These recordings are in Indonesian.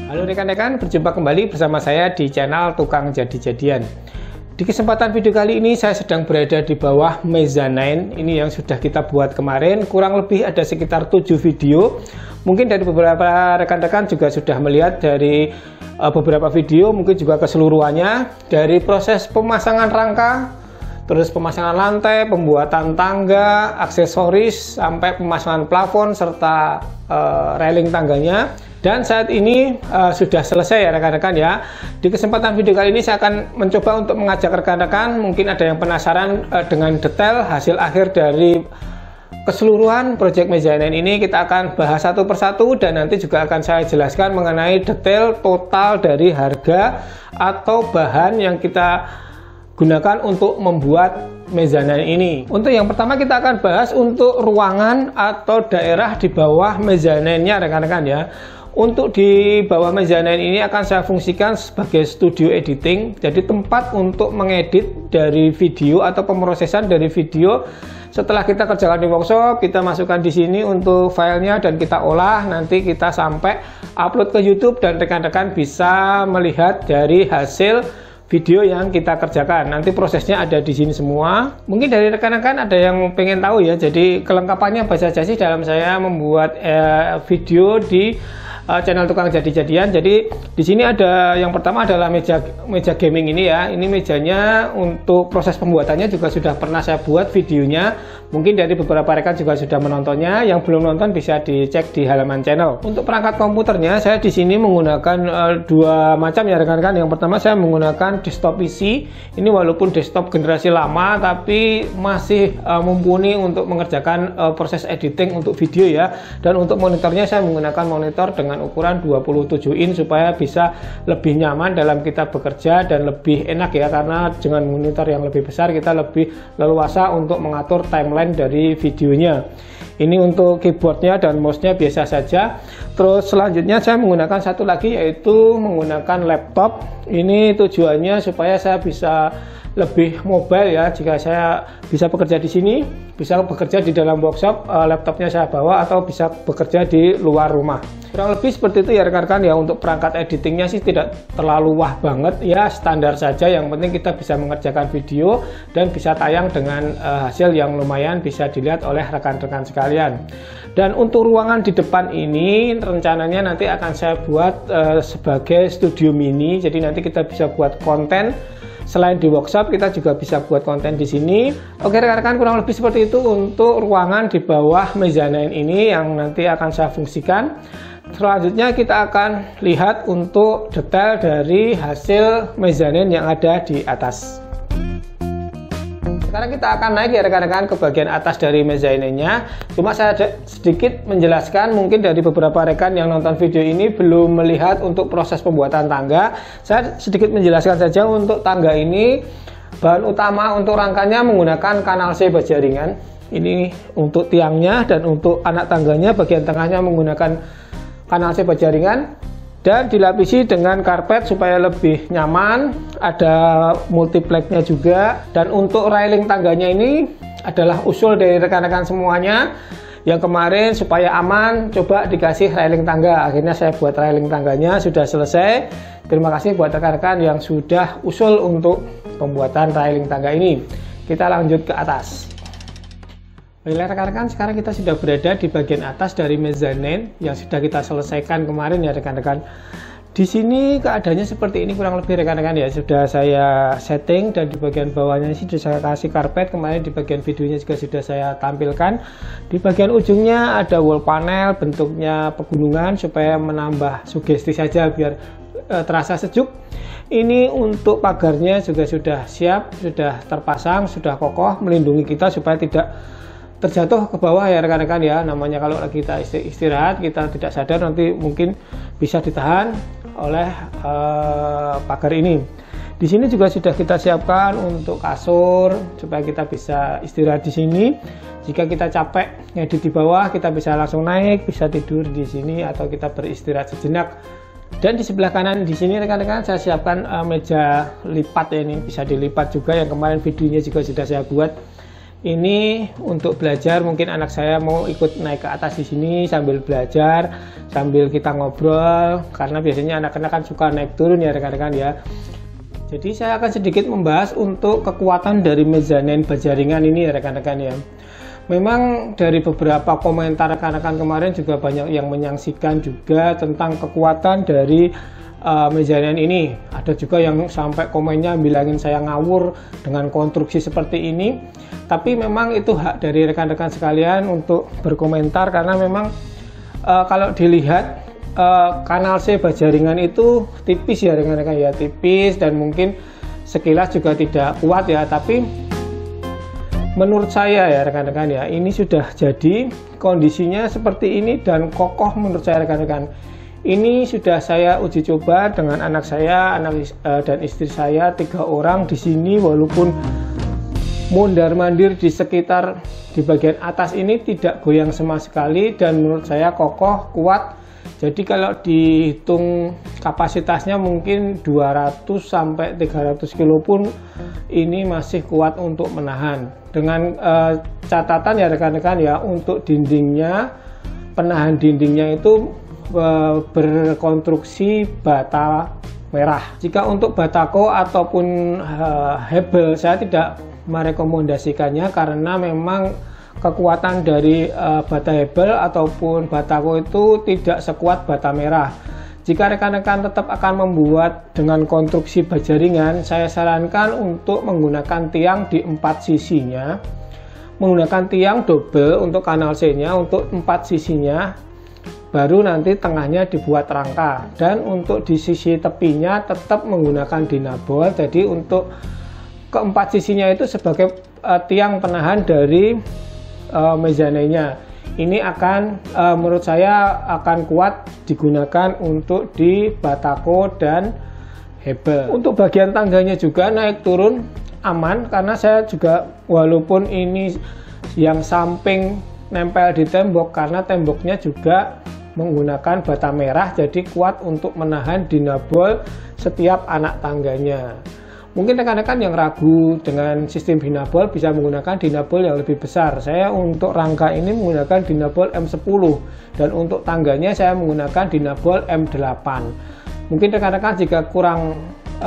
Halo rekan-rekan, berjumpa kembali bersama saya di channel Tukang Jadi-Jadian. Di kesempatan video kali ini saya sedang berada di bawah mezzanine ini yang sudah kita buat kemarin. Kurang lebih ada sekitar 7 video. Mungkin dari beberapa rekan-rekan juga sudah melihat dari beberapa video, mungkin juga keseluruhannya. Dari proses pemasangan rangka, terus pemasangan lantai, pembuatan tangga, aksesoris, sampai pemasangan plafon serta railing tangganya. Dan saat ini sudah selesai ya rekan-rekan ya. Di kesempatan video kali ini saya akan mencoba untuk mengajak rekan-rekan, mungkin ada yang penasaran dengan detail hasil akhir dari keseluruhan project mezzanine ini. Kita akan bahas satu persatu dan nanti juga akan saya jelaskan mengenai detail total dari harga atau bahan yang kita gunakan untuk membuat mezzanine ini. Untuk yang pertama kita akan bahas untuk ruangan atau daerah di bawah mezzanine-nya rekan-rekan ya. Untuk di bawah mezzanine ini akan saya fungsikan sebagai studio editing, jadi tempat untuk mengedit dari video atau pemrosesan dari video. Setelah kita kerjakan di workshop, kita masukkan di sini untuk filenya dan kita olah, nanti kita sampai upload ke YouTube dan rekan-rekan bisa melihat dari hasil video yang kita kerjakan. Nanti prosesnya ada di sini semua. Mungkin dari rekan-rekan ada yang pengen tahu ya, jadi kelengkapannya apa saja sih dalam saya membuat video di channel Tukang Jadi-Jadian. Jadi di sini ada yang pertama adalah meja gaming ini ya. Ini mejanya untuk proses pembuatannya juga sudah pernah saya buat videonya. Mungkin dari beberapa rekan juga sudah menontonnya. Yang belum nonton bisa dicek di halaman channel. Untuk perangkat komputernya saya di sini menggunakan dua macam ya rekan-rekan. Yang pertama saya menggunakan desktop PC. Ini walaupun desktop generasi lama tapi masih mumpuni untuk mengerjakan proses editing untuk video ya. Dan untuk monitornya saya menggunakan monitor dengan ukuran 27 in supaya bisa lebih nyaman dalam kita bekerja dan lebih enak ya, karena dengan monitor yang lebih besar kita lebih leluasa untuk mengatur timeline dari videonya. Ini untuk keyboardnya dan mouse-nya biasa saja. Terus selanjutnya saya menggunakan satu lagi yaitu menggunakan laptop. Ini tujuannya supaya saya bisa lebih mobile ya. Jika saya bisa bekerja di sini, bisa bekerja di dalam workshop, laptopnya saya bawa atau bisa bekerja di luar rumah. Kurang lebih seperti itu ya rekan-rekan ya. Untuk perangkat editingnya sih tidak terlalu wah banget ya, standar saja. Yang penting kita bisa mengerjakan video dan bisa tayang dengan hasil yang lumayan bisa dilihat oleh rekan-rekan sekalian. Dan untuk ruangan di depan ini rencananya nanti akan saya buat sebagai studio mini. Jadi nanti kita bisa buat konten. Selain di workshop, kita juga bisa buat konten di sini. Oke rekan-rekan, kurang lebih seperti itu untuk ruangan di bawah mezzanine ini yang nanti akan saya fungsikan. Selanjutnya kita akan lihat untuk detail dari hasil mezzanine yang ada di atas. Sekarang kita akan naik ya rekan-rekan ke bagian atas dari mezzanine-nya. Cuma saya sedikit menjelaskan, mungkin dari beberapa rekan yang nonton video ini belum melihat untuk proses pembuatan tangga. Saya sedikit menjelaskan saja untuk tangga ini. Bahan utama untuk rangkanya menggunakan kanal C baja ringan. Ini untuk tiangnya, dan untuk anak tangganya bagian tengahnya menggunakan kanal C baja ringan. Dan dilapisi dengan karpet supaya lebih nyaman, ada multipleknya juga. Dan untuk railing tangganya ini adalah usul dari rekan-rekan semuanya yang kemarin supaya aman, coba dikasih railing tangga. Akhirnya saya buat railing tangganya, sudah selesai. Terima kasih buat rekan-rekan yang sudah usul untuk pembuatan railing tangga ini. Kita lanjut ke atas. Baiklah rekan-rekan, sekarang kita sudah berada di bagian atas dari mezzanine yang sudah kita selesaikan kemarin ya rekan-rekan. Di sini keadaannya seperti ini kurang lebih rekan-rekan ya. Sudah saya setting dan di bagian bawahnya sih sudah saya kasih karpet. Kemarin di bagian videonya juga sudah saya tampilkan. Di bagian ujungnya ada wall panel bentuknya pegunungan supaya menambah sugesti saja biar terasa sejuk. Ini untuk pagarnya juga sudah siap, sudah terpasang, sudah kokoh melindungi kita supaya tidak terjatuh ke bawah ya rekan-rekan ya. Namanya kalau lagi kita istirahat, kita tidak sadar nanti mungkin bisa ditahan oleh pagar ini. Di sini juga sudah kita siapkan untuk kasur supaya kita bisa istirahat di sini. Jika kita capek ngedit di bawah, kita bisa langsung naik, bisa tidur di sini atau kita beristirahat sejenak. Dan di sebelah kanan di sini rekan-rekan saya siapkan meja lipat ya, ini bisa dilipat juga yang kemarin videonya juga sudah saya buat. Ini untuk belajar, mungkin anak saya mau ikut naik ke atas di sini sambil belajar, sambil kita ngobrol, karena biasanya anak-anak kan suka naik turun ya rekan-rekan ya. Jadi saya akan sedikit membahas untuk kekuatan dari mezzanine baja ringan ini ya rekan-rekan ya. Memang dari beberapa komentar rekan-rekan kemarin juga banyak yang menyaksikan juga tentang kekuatan dari mezzanine ini. Ada juga yang sampai komennya bilangin saya ngawur dengan konstruksi seperti ini. Tapi memang itu hak dari rekan-rekan sekalian untuk berkomentar, karena memang kalau dilihat kanal C baja ringan itu tipis ya rekan-rekan ya, tipis dan mungkin sekilas juga tidak kuat ya, tapi menurut saya ya rekan-rekan ya, ini sudah jadi kondisinya seperti ini dan kokoh menurut saya rekan-rekan. Ini sudah saya uji coba dengan anak saya, dan istri saya, 3 orang di sini, walaupun mondar-mandir di sekitar di bagian atas ini tidak goyang sama sekali, dan menurut saya kokoh, kuat. Jadi kalau dihitung kapasitasnya mungkin 200 sampai 300 kilo pun ini masih kuat untuk menahan. Dengan catatan ya rekan-rekan ya, untuk dindingnya, penahan dindingnya itu berkonstruksi bata merah. Jika untuk batako ataupun hebel saya tidak merekomendasikannya, karena memang kekuatan dari bata hebel ataupun batako itu tidak sekuat bata merah. Jika rekan-rekan tetap akan membuat dengan konstruksi baja ringan, saya sarankan untuk menggunakan tiang di 4 sisinya, menggunakan tiang double untuk kanal C-nya untuk 4 sisinya, baru nanti tengahnya dibuat rangka. Dan untuk di sisi tepinya tetap menggunakan dinabol. Jadi untuk keempat sisinya itu sebagai tiang penahan dari mezzanine-nya. Ini akan menurut saya akan kuat digunakan untuk di batako dan hebel. Untuk bagian tangganya juga naik turun aman, karena saya juga walaupun ini yang samping nempel di tembok, karena temboknya juga menggunakan bata merah, jadi kuat untuk menahan dinabol setiap anak tangganya. Mungkin rekan-rekan yang ragu dengan sistem dinabol bisa menggunakan dinabol yang lebih besar. Saya untuk rangka ini menggunakan dinabol M10, dan untuk tangganya saya menggunakan dinabol M8. Mungkin rekan-rekan jika kurang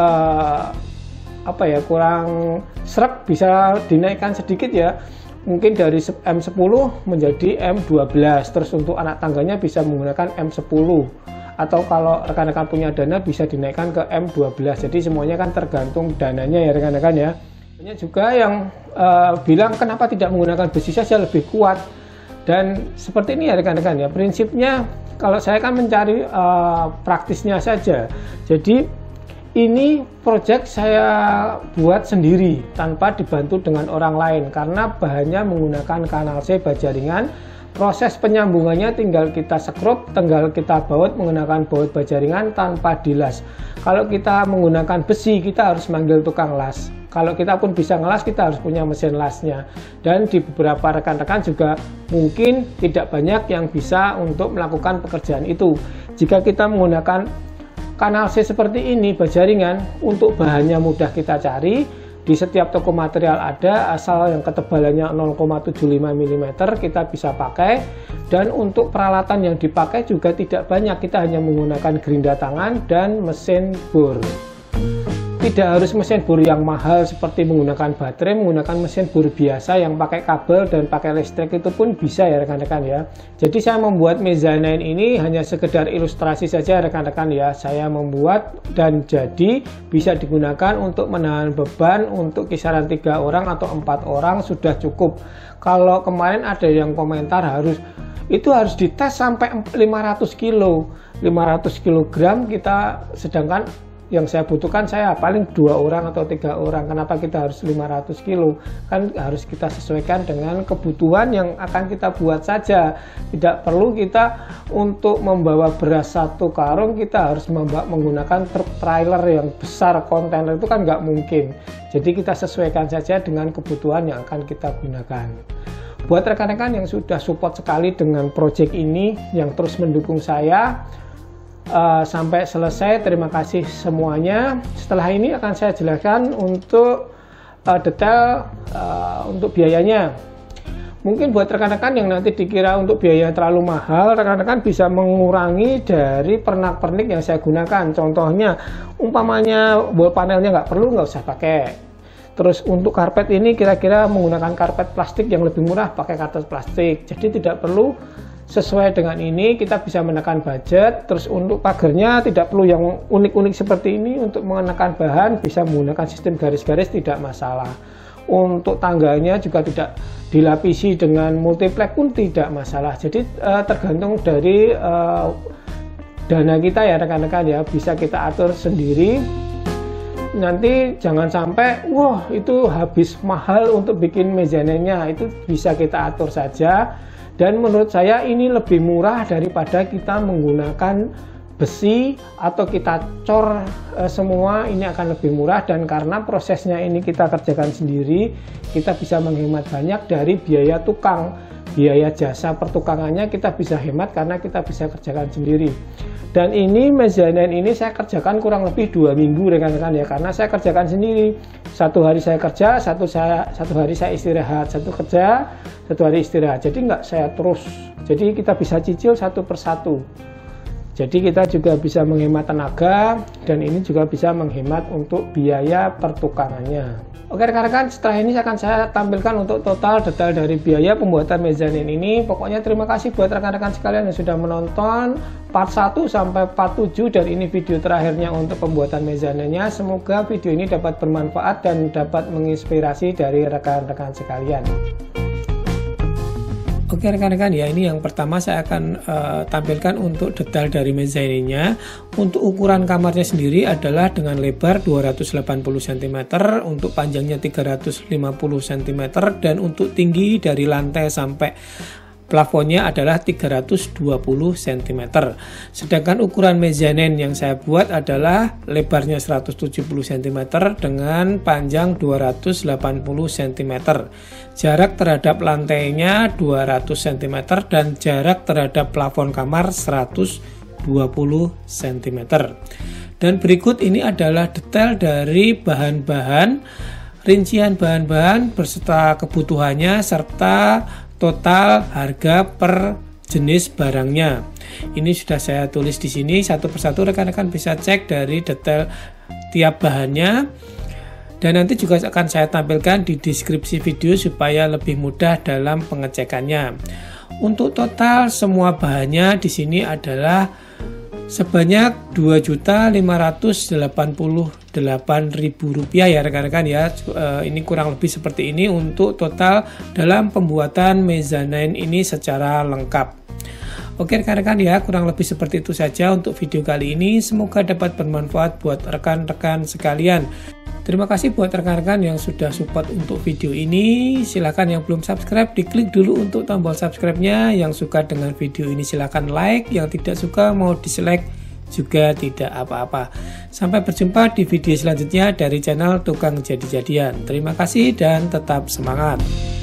kurang srek bisa dinaikkan sedikit ya, mungkin dari M10 menjadi M12. Terus untuk anak tangganya bisa menggunakan M10, atau kalau rekan-rekan punya dana bisa dinaikkan ke M12. Jadi semuanya kan tergantung dananya ya rekan-rekan ya. Banyak juga yang bilang kenapa tidak menggunakan besi saja lebih kuat. Dan seperti ini ya rekan-rekan ya, prinsipnya kalau saya kan mencari praktisnya saja. Jadi ini project saya buat sendiri tanpa dibantu dengan orang lain, karena bahannya menggunakan kanal C baja ringan. Proses penyambungannya tinggal kita sekrup, tinggal kita baut menggunakan baut baja ringan tanpa dilas. Kalau kita menggunakan besi, kita harus manggil tukang las. Kalau kita pun bisa ngelas, kita harus punya mesin lasnya. Dan di beberapa rekan-rekan juga mungkin tidak banyak yang bisa untuk melakukan pekerjaan itu. Jika kita menggunakan kanal C seperti ini baja ringan, untuk bahannya mudah kita cari. Di setiap toko material ada, asal yang ketebalannya 0,75 mm kita bisa pakai. Dan untuk peralatan yang dipakai juga tidak banyak, kita hanya menggunakan gerinda tangan dan mesin bor. Tidak harus mesin bor yang mahal seperti menggunakan baterai, menggunakan mesin bor biasa yang pakai kabel dan pakai listrik itu pun bisa ya rekan-rekan ya. Jadi saya membuat mezzanine ini hanya sekedar ilustrasi saja rekan-rekan ya. Saya membuat dan jadi bisa digunakan untuk menahan beban untuk kisaran 3 orang atau 4 orang sudah cukup. Kalau kemarin ada yang komentar harus dites sampai 500 kilo, 500 kg kita, sedangkan yang saya butuhkan saya paling 2 orang atau 3 orang. Kenapa kita harus 500 kilo? Kan harus kita sesuaikan dengan kebutuhan yang akan kita buat saja. Tidak perlu kita untuk membawa beras 1 karung kita harus menggunakan truk trailer yang besar, kontainer itu kan nggak mungkin. Jadi kita sesuaikan saja dengan kebutuhan yang akan kita gunakan. Buat rekan-rekan yang sudah support sekali dengan project ini, yang terus mendukung saya sampai selesai, terima kasih semuanya. Setelah ini akan saya jelaskan untuk detail untuk biayanya. Mungkin buat rekan-rekan yang nanti dikira untuk biaya terlalu mahal, rekan-rekan bisa mengurangi dari pernak-pernik yang saya gunakan. Contohnya, umpamanya wall panelnya nggak perlu, nggak usah pakai. Terus untuk karpet ini kira-kira menggunakan karpet plastik yang lebih murah, pakai karpet plastik. Jadi tidak perlu sesuai dengan ini, kita bisa menekan budget. Terus untuk pagarnya tidak perlu yang unik-unik seperti ini. Untuk menekan bahan bisa menggunakan sistem garis-garis, tidak masalah. Untuk tangganya juga tidak dilapisi dengan multiplex pun tidak masalah. Jadi tergantung dari dana kita ya rekan-rekan ya, bisa kita atur sendiri. Nanti jangan sampai wah itu habis mahal untuk bikin mezzanine-nya, itu bisa kita atur saja. Dan menurut saya ini lebih murah daripada kita menggunakan besi atau kita cor semua, ini akan lebih murah. Dan karena prosesnya ini kita kerjakan sendiri, kita bisa menghemat banyak dari biaya tukang. Biaya jasa pertukangannya kita bisa hemat karena kita bisa kerjakan sendiri. Dan ini mezzanine ini saya kerjakan kurang lebih 2 minggu rekan-rekan ya, karena saya kerjakan sendiri. 1 hari saya kerja, satu hari saya istirahat, 1 kerja, 1 hari istirahat. Jadi nggak saya terus, jadi kita bisa cicil satu persatu. Jadi kita juga bisa menghemat tenaga, dan ini juga bisa menghemat untuk biaya pertukangannya. Oke rekan-rekan, setelah ini akan saya tampilkan untuk total detail dari biaya pembuatan mezzanine ini. Pokoknya terima kasih buat rekan-rekan sekalian yang sudah menonton part 1 sampai part 7, dan ini video terakhirnya untuk pembuatan mezzanine-nya. Semoga video ini dapat bermanfaat dan dapat menginspirasi dari rekan-rekan sekalian. Oke rekan-rekan ya, ini yang pertama saya akan tampilkan untuk detail dari mezzanine-nya. Untuk ukuran kamarnya sendiri adalah dengan lebar 280 cm, untuk panjangnya 350 cm, dan untuk tinggi dari lantai sampai plafonnya adalah 320 cm. Sedangkan ukuran mezzanine yang saya buat adalah lebarnya 170 cm dengan panjang 280 cm. Jarak terhadap lantainya 200 cm dan jarak terhadap plafon kamar 120 cm. Dan berikut ini adalah detail dari bahan-bahan, rincian bahan-bahan beserta kebutuhannya serta total harga per jenis barangnya. Ini sudah saya tulis di sini satu persatu, rekan-rekan bisa cek dari detail tiap bahannya. Dan nanti juga akan saya tampilkan di deskripsi video supaya lebih mudah dalam pengecekannya. Untuk total semua bahannya di sini adalah sebanyak Rp2.588.000 ya rekan-rekan ya. Ini kurang lebih seperti ini untuk total dalam pembuatan mezzanine ini secara lengkap. Oke rekan-rekan ya, kurang lebih seperti itu saja untuk video kali ini. Semoga dapat bermanfaat buat rekan-rekan sekalian. Terima kasih buat rekan-rekan yang sudah support untuk video ini. Silahkan yang belum subscribe, diklik dulu untuk tombol subscribe-nya. Yang suka dengan video ini silahkan like, yang tidak suka mau dislike juga tidak apa-apa. Sampai berjumpa di video selanjutnya dari channel Tukang Jadi-Jadian. Terima kasih dan tetap semangat.